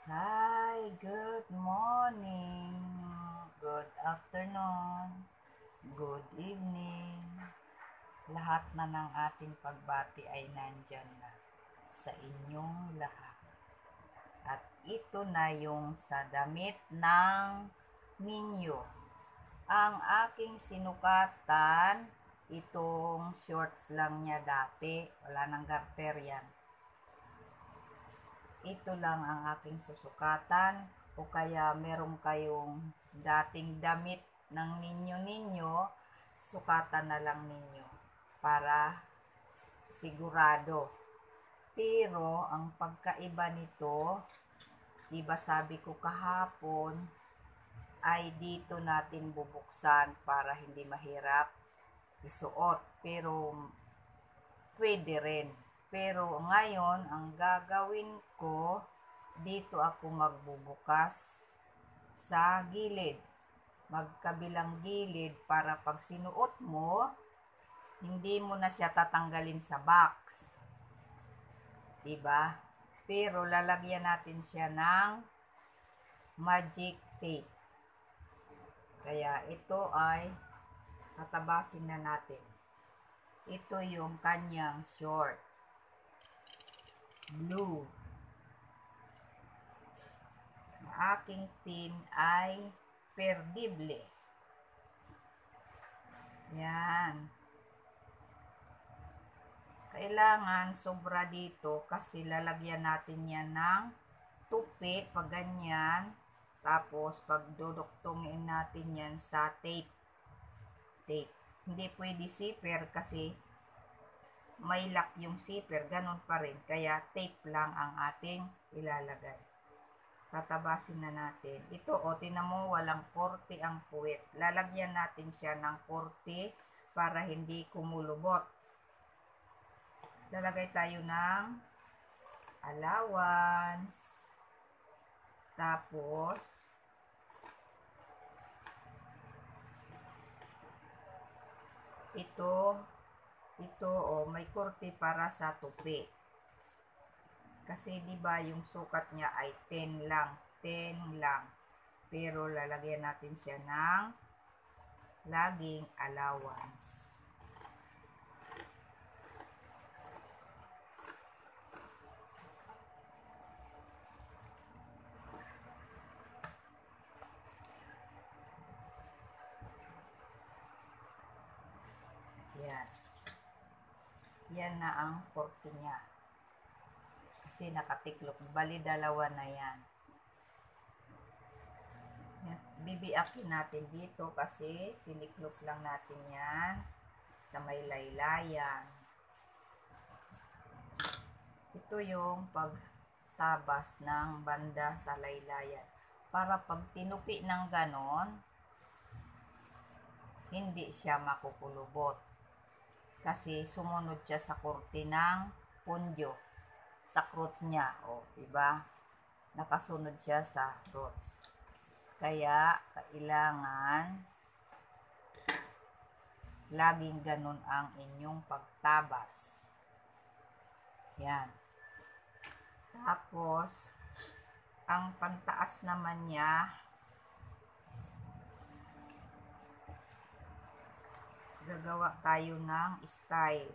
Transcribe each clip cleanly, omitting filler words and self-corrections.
Hi, good morning, good afternoon, good evening. Lahat na ng ating pagbati ay nandyan na sa inyong lahat. At ito na yung sa damit ng ninyo. Ang aking sinukatan, itong shorts lang niya dati, wala nang garter yan. Ito lang ang aking susukatan o kaya meron kayong dating damit ng ninyo, sukatan na lang ninyo para sigurado. Pero ang pagkaiba nito, iba sabi ko kahapon, ay dito natin bubuksan para hindi mahirap isuot. Pero pwede rin. Pero ngayon, ang gagawin ko, dito ako magbubukas sa gilid. Magkabilang gilid para pag sinuot mo, hindi mo na siya tatanggalin sa box. Diba? Pero lalagyan natin siya ng magic tape. Kaya ito ay tatabasin na natin. Ito yung kanyang short. Blue. Ang aking pin ay perdible. Yan. Kailangan sobra dito kasi lalagyan natin yan ng tupi pag ganyan. Tapos pag duduktungin natin yan sa tape. Hindi pwede zipper kasi may lock yung zipper. Ganon pa rin. Kaya tape lang ang ating ilalagay. Tatabasin na natin. Ito, tinan mo, walang korte ang puwet. Lalagyan natin siya ng korte para hindi kumulubot. Lalagay tayo ng allowance. Tapos, ito, may korte para sa tupi. Kasi 'di ba yung sukat niya ay 10 lang. Pero lalagyan natin siya ng laging allowance. Yan. Yan na ang korte niya. Kasi nakatiklop. Bali, dalawa na yan. Bibiakin natin dito kasi tiniklop lang natin yan sa may laylayan. Ito yung pagtabas ng banda sa laylayan. Para pag tinupi ng ganon, hindi siya makukulubot. Kasi sumunod siya sa korte ng punyo. Sa crotch niya. Diba? Nakasunod siya sa crotch. Kaya, kailangan laging ganun ang inyong pagtabas. Yan. Tapos, ang pantaas naman niya, gagawa tayo ng style.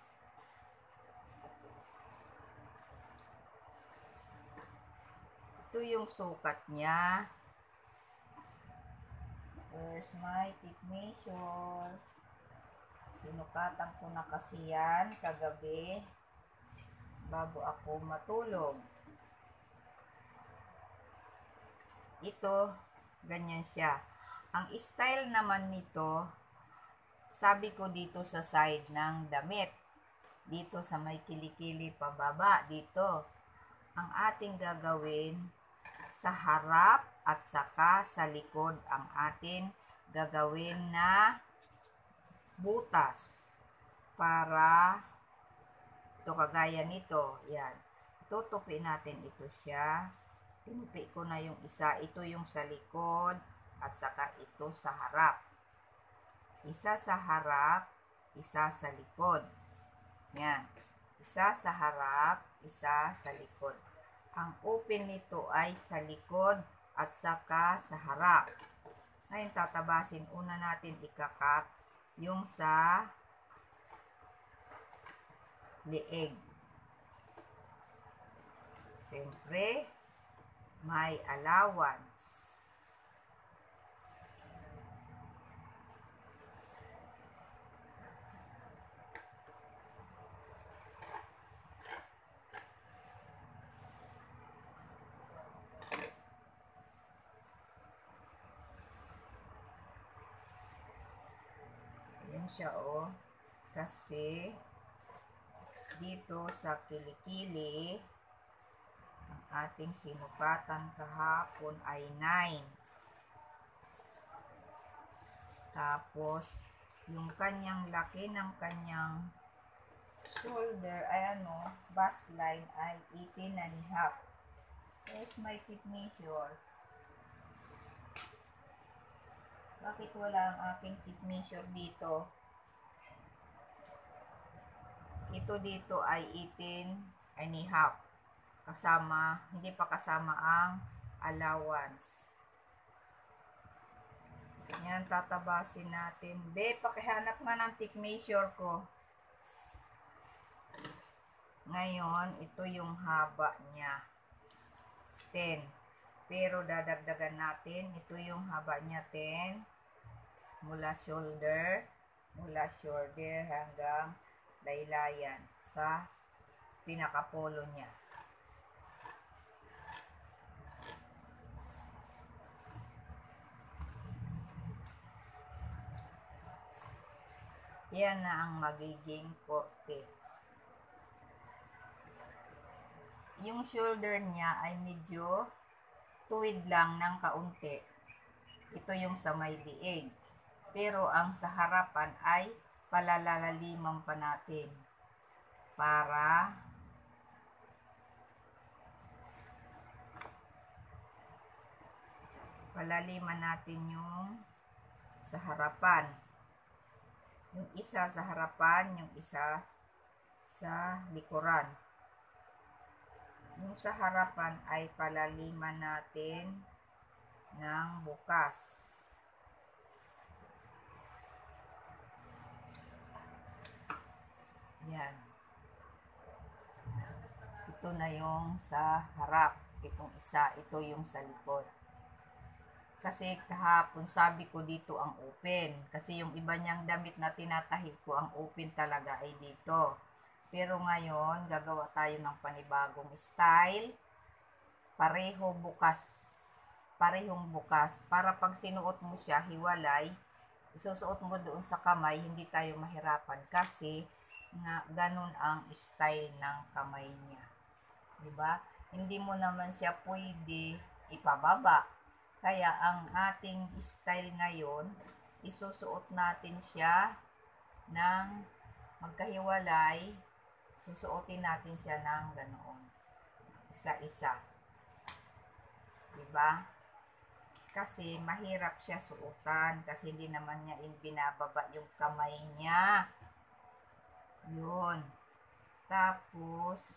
Ito yung sukat niya. Where's my tape measure? Sinukatan ko na kasi yan kagabi bago ako matulog. Ito, ganyan siya. Ang style naman nito, sabi ko dito sa side ng damit. Dito sa may kilikili pababa, dito. Ang ating gagawin sa harap at saka sa likod ang ating gagawin na butas para ito kagaya nito. Yan. Tutupi natin ito siya. Tinupi ko na yung isa. Ito yung sa likod at saka ito sa harap. Isa sa harap, isa sa likod. Yan. Isa sa harap, isa sa likod. Ang open nito ay sa likod at saka sa harap. Ngayon tatabasin, una natin ikakat yung sa leeg. Siyempre, may allowance. Ayan siya kasi dito sa kilikili, ang ating sinukatan kahapon ay 9. Tapos, yung kanyang laki ng kanyang shoulder ay bust line ay 18.5. Here's my tape measure. Bakit wala ang aking tape measure dito? Ito dito ay 18.5. Kasama, hindi pa kasama ang allowance. Yan, tatabasin natin. Be, pakihanap nga ng tape measure ko. Ngayon, ito yung haba niya. 10. Pero dadagdagan natin, ito yung haba niya 10. Mula shoulder hanggang laylayan sa pinakapolo niya. Yan na ang magiging 40. Yung shoulder niya ay medyo tuwid lang ng kaunti. Ito yung sa may liig. Pero ang sa harapan ay palalaliman pa natin para palaliman natin yung sa harapan. Yung isa sa harapan, yung isa sa likuran. Yung sa harapan ay palaliman natin ng bukas. Yan. Ito na yung sa harap. Itong isa, ito yung sa likod. Kasi kahapon sabi ko dito ang open. Kasi yung iba niyang damit na tinatahi ko, ang open talaga ay dito. Pero ngayon, gagawa tayo ng panibagong style. Parehong bukas. Para pag sinuot mo siya, hiwalay, isusuot mo doon sa kamay, hindi tayo mahirapan. Kasi nga, ganun ang style ng kamay niya. Diba? Hindi mo naman siya pwede ipababa. Kaya ang ating style ngayon, isusuot natin siya ng magkahiwalay. Susuotin natin siya ng ganoon. Isa-isa. Diba? Kasi mahirap siya suotan kasi hindi naman niya binababa yung kamay niya. Yun. Tapos,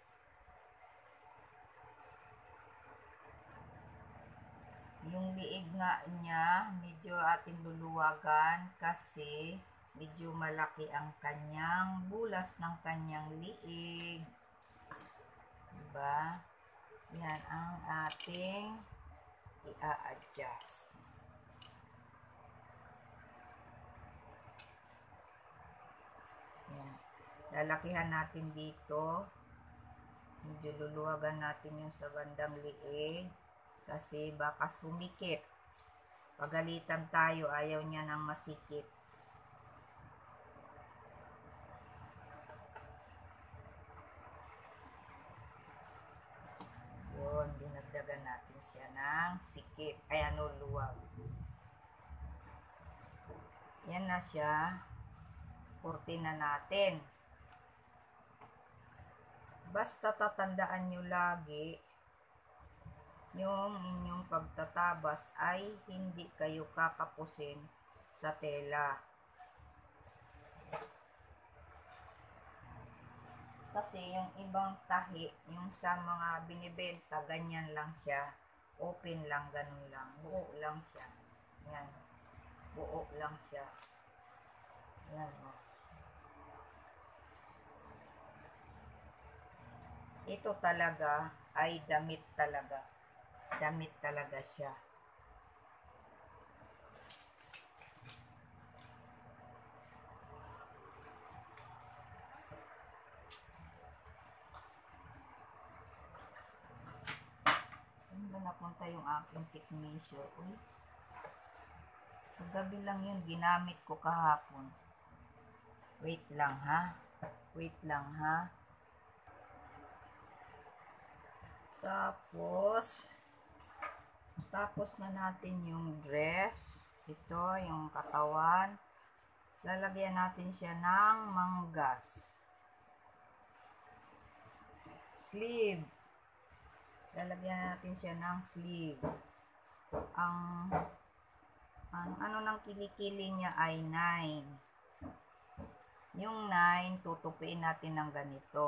yung liig nga niya, medyo ating luluwagan kasi medyo malaki ang kanyang bulas ng kanyang liig. Diba? Yan ang ating i-adjust. Yan. Lalakihan natin dito. Medyo luluwagan natin yung sa bandang liig. Kasi baka sumikip. Pagalitan tayo, ayaw niya nang masikip. Yun, dinagdagan natin siya ng sikip. Ay, luwag. Yan na siya. 40 na natin. Basta tatandaan nyo lagi, yung inyong pagtatabas ay hindi kayo kakapusin sa tela. Kasi yung ibang tahi, yung sa mga binibenta, ganyan lang siya. Open lang, ganun lang. Buo lang siya. Yan. Buo lang siya. Yan, oh. Ito talaga ay damit talaga. Damit talaga siya. Saan ba napunta yung aking tape measure? Uy, kagabi lang yun, ginamit ko kahapon. Wait lang ha. Wait lang ha. Tapos na natin yung dress. Ito, yung katawan. Lalagyan natin siya ng manggas. Sleeve. Lalagyan natin siya ng sleeve. Ang ano ng kilikili niya ay 9. Yung 9, tutupiin natin ng ganito.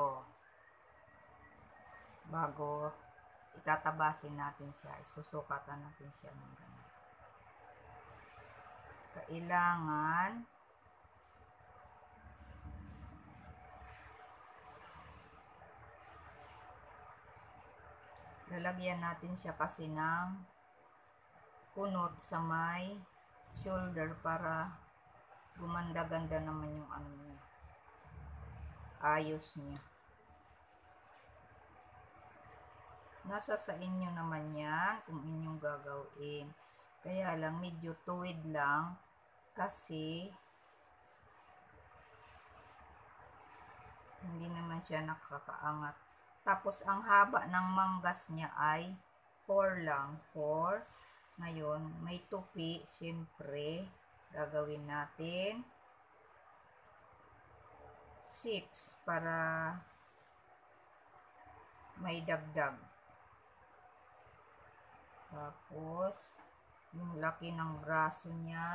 Bago itatabasin natin siya, isusukatan natin siya ng ganito. Kailangan lalagyan natin siya kasi ng kunot sa may shoulder para gumanda-ganda naman yung ano niya. Ayos niya. Nasa sa inyo naman yan kung inyong gagawin. Kaya lang medyo tuwid lang kasi hindi naman siya nakakaangat. Tapos ang haba ng manggas niya ay 4 lang. 4. Ngayon, may tupi, siyempre, gagawin natin 6 para may dagdag. Tapos, yung laki ng braso niya,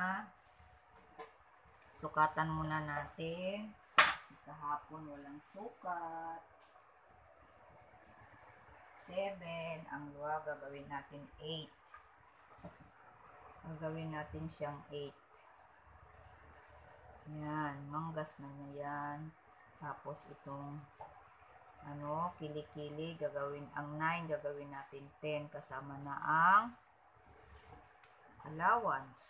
sukatan muna natin. Kasi kahapon walang sukat. 7. Ang luwa, gagawin natin 8. Gagawin natin siyang 8. Yan, manggas na niya yan. Tapos itong kilikili, gagawin ang 9, gagawin natin 10 kasama na ang allowance.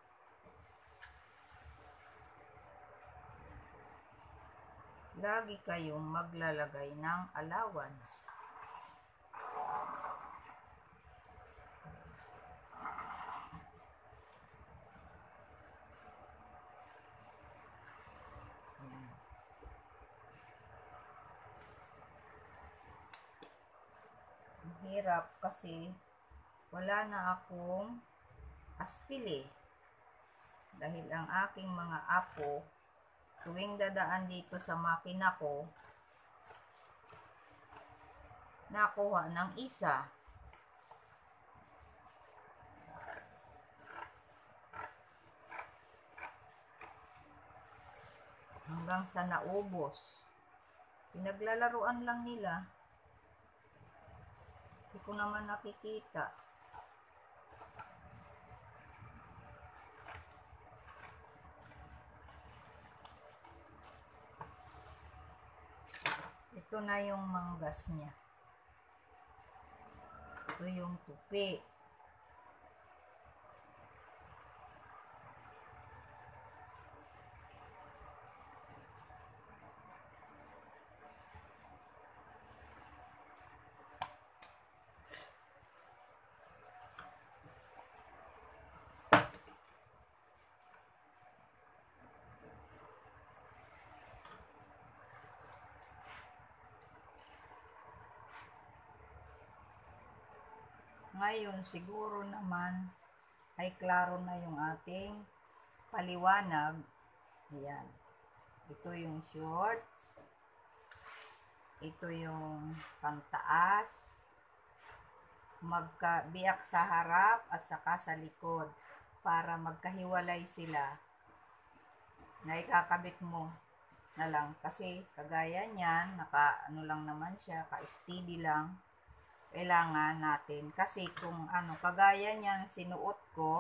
Lagi kayong maglalagay ng allowance. Hirap kasi wala na akong aspili dahil ang aking mga apo tuwing dadaan dito sa makina ko nakuha ng isa. Hanggang sa naubos. Pinaglalaruan lang nila. Hindi ko naman nakikita. Ito na yung manggas niya. Ito yung tupi. Ngayon, siguro naman ay klaro na yung ating paliwanag. Ayan. Ito yung shorts. Ito yung pantaas. Magkabiyak sa harap at saka sa likod para magkahiwalay sila na ikakabit mo na lang kasi kagaya niyan, ano lang naman siya, ka-steady lang. Kailangan natin kasi kung kagaya niyan sinuot ko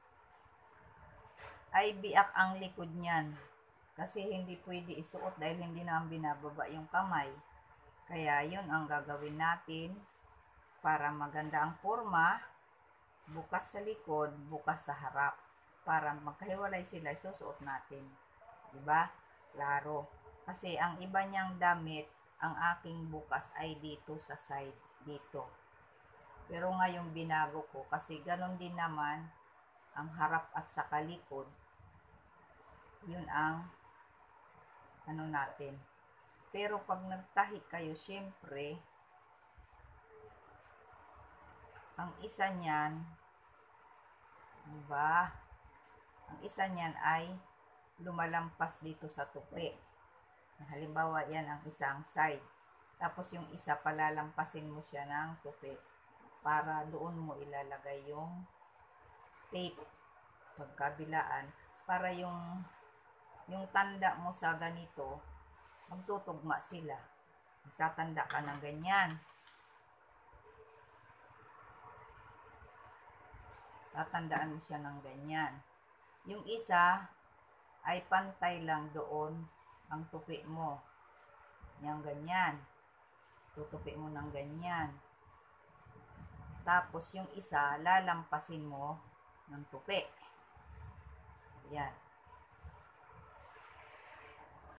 ay biak ang likod niyan. Kasi hindi pwede isuot dahil hindi naman binababa yung kamay. Kaya yun ang gagawin natin para maganda ang forma, bukas sa likod, bukas sa harap. Para magkahiwalay sila, isusuot natin. Diba? Klaro. Kasi ang iba niyang damit, ang aking bukas ay dito sa side, dito. Pero ngayon binago ko kasi ganon din naman ang harap at sa likod. Yun ang natin. Pero pag nagtahi kayo, syempre, ang isa niyan, diba? Ang isa niyan ay lumalampas dito sa tupi. Halimbawa, yan ang isang side. Tapos yung isa, palalampasin mo siya ng tupi para doon mo ilalagay yung tape pagkabilaan para yung tanda mo sa ganito, magtutugma sila. Magtatanda ka ng ganyan. Tatandaan mo siya ng ganyan. Yung isa ay pantay lang doon ang tupi mo. Yang ganyan. Tutupi mo ng ganyan. Tapos yung isa, lalampasin mo ng tupi. Yan.